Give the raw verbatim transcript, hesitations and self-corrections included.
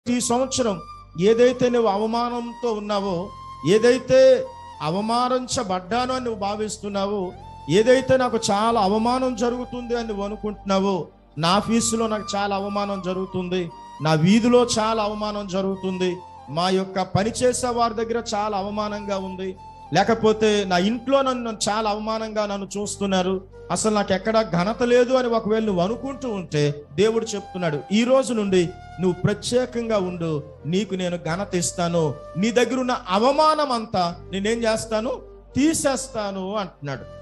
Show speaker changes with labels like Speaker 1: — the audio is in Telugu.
Speaker 1: ఈ సంవత్సరం ఏదైతే నువ్వు అవమానంతో ఉన్నావో, ఏదైతే అవమానించబడ్డానో అని నువ్వు భావిస్తున్నావో, ఏదైతే నాకు చాలా అవమానం జరుగుతుంది అని నువ్వు అనుకుంటున్నావో, నా ఆఫీసులో నాకు చాలా అవమానం జరుగుతుంది, నా వీధిలో చాలా అవమానం జరుగుతుంది, మా యొక్క పనిచేసే వారి దగ్గర చాలా అవమానంగా ఉంది, లేకపోతే నా ఇంట్లో నన్ను చాలా అవమానంగా నన్ను చూస్తున్నారు, అసలు నాకు ఎక్కడ ఘనత లేదు అని ఒకవేళ నువ్వు అనుకుంటూ ఉంటే దేవుడు చెప్తున్నాడు, ఈ రోజు నుండి నువ్వు ప్రత్యేకంగా ఉండు, నీకు నేను ఘనత ఇస్తాను, నీ దగ్గర ఉన్న అవమానం అంతా నేనేం చేస్తాను, తీసేస్తాను అంటున్నాడు.